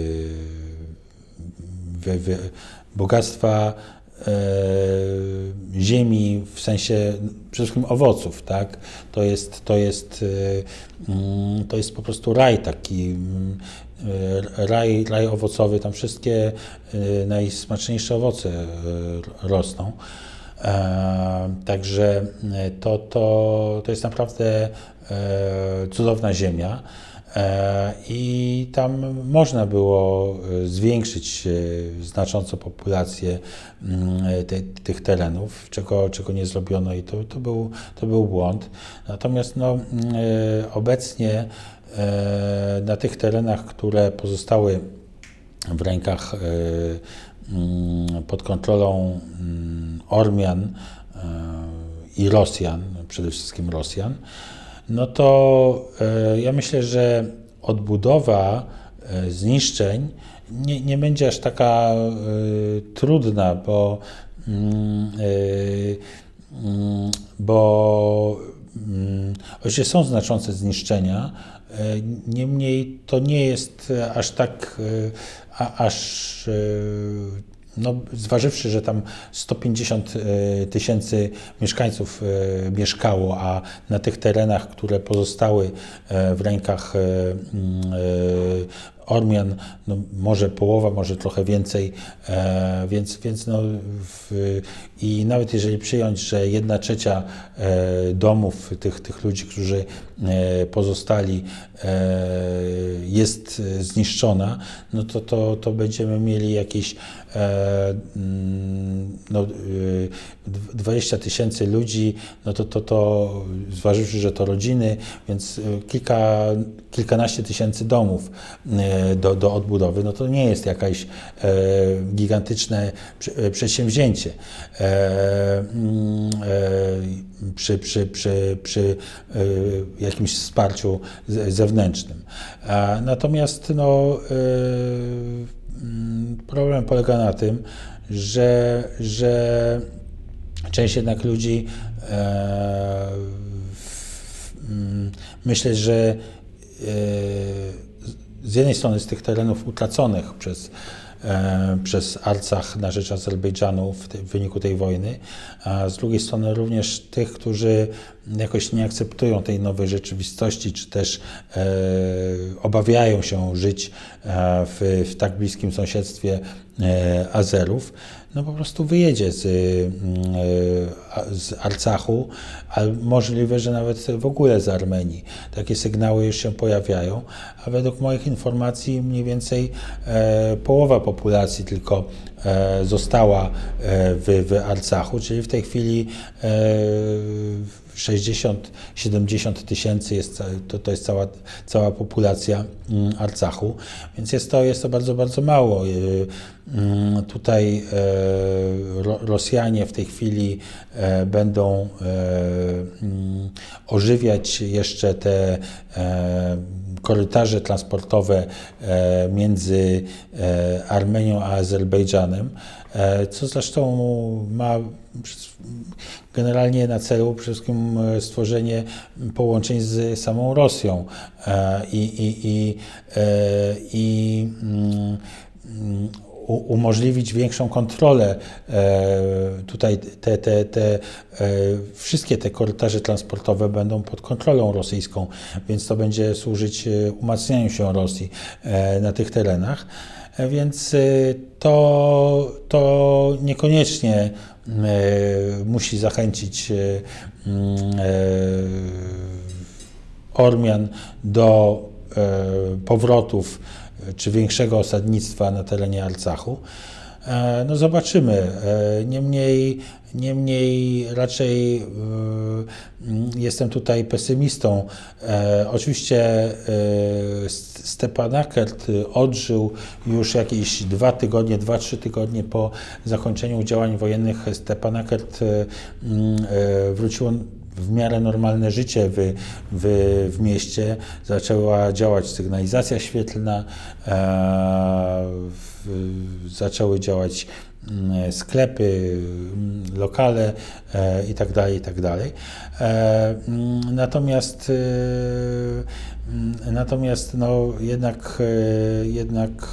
bogactwa ziemi, w sensie przede wszystkim owoców, tak? To jest po prostu raj taki, raj owocowy, tam wszystkie najsmaczniejsze owoce rosną. Także to jest naprawdę cudowna ziemia i tam można było zwiększyć znacząco populację tych terenów, czego nie zrobiono i to był błąd. Natomiast no, obecnie na tych terenach, które pozostały w rękach pod kontrolą Ormian i Rosjan, przede wszystkim Rosjan, no to ja myślę, że odbudowa zniszczeń nie będzie aż taka trudna, bo oczywiście są znaczące zniszczenia, niemniej to nie jest aż tak, no, zważywszy, że tam 150 tysięcy mieszkańców mieszkało, a na tych terenach, które pozostały w rękach Ormian, no może połowa, może trochę więcej, więc no i nawet jeżeli przyjąć, że 1/3 domów tych ludzi, którzy pozostali, jest zniszczona, no to będziemy mieli jakieś 20 tysięcy ludzi, no to zważywszy, że to rodziny, więc kilkanaście tysięcy domów do odbudowy, no to nie jest jakieś gigantyczne przedsięwzięcie przy jakimś wsparciu zewnętrznym. Natomiast no, problem polega na tym, że część jednak ludzi myślę, że z jednej strony z tych terenów utraconych przez Arcach na rzecz Azerbejdżanu w wyniku tej wojny, a z drugiej strony również tych, którzy jakoś nie akceptują tej nowej rzeczywistości, czy też obawiają się żyć w tak bliskim sąsiedztwie Azerów, no po prostu wyjedzie z Arcachu, a możliwe, że nawet w ogóle z Armenii. Takie sygnały już się pojawiają, a według moich informacji mniej więcej połowa populacji tylko została w Arcachu, czyli w tej chwili 60-70 tysięcy to jest cała populacja Arcachu, więc jest to bardzo, bardzo mało. Tutaj Rosjanie w tej chwili będą ożywiać jeszcze te korytarze transportowe między Armenią a Azerbejdżanem, co zresztą ma generalnie na celu przede wszystkim stworzenie połączeń z samą Rosją i umożliwić większą kontrolę. Tutaj wszystkie te korytarze transportowe będą pod kontrolą rosyjską, więc to będzie służyć umacnianiu się Rosji na tych terenach. Więc to niekoniecznie musi zachęcić Ormian do powrotów czy większego osadnictwa na terenie Arcachu. No zobaczymy. Niemniej raczej jestem tutaj pesymistą. Oczywiście Stepanakert odżył już jakieś 2-3 tygodnie po zakończeniu działań wojennych. Stepanakert wróciło w miarę normalne życie w mieście. Zaczęła działać sygnalizacja świetlna, zaczęły działać sklepy, lokale itd. Natomiast no, jednak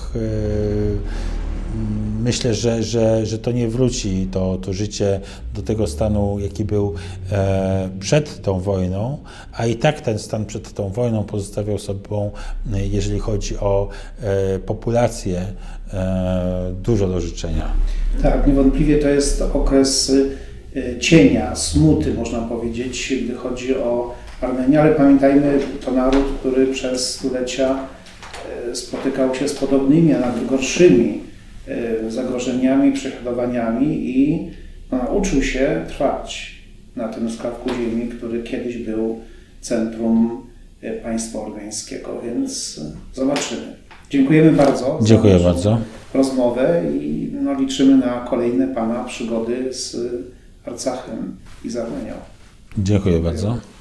myślę, że to nie wróci to życie do tego stanu, jaki był przed tą wojną, a i tak ten stan przed tą wojną pozostawiał sobą, jeżeli chodzi o populację, dużo do życzenia. Tak, niewątpliwie to jest okres cienia, smuty, można powiedzieć, gdy chodzi o Armenię, ale pamiętajmy, to naród, który przez stulecia spotykał się z podobnymi, a nawet gorszymi zagrożeniami, prześladowaniami i nauczył się trwać na tym skrawku ziemi, który kiedyś był centrum państwa ormiańskiego, więc zobaczymy. Dziękujemy bardzo za rozmowę i liczymy na kolejne Pana przygody z Arcachem i z Armenią. Dziękuję bardzo.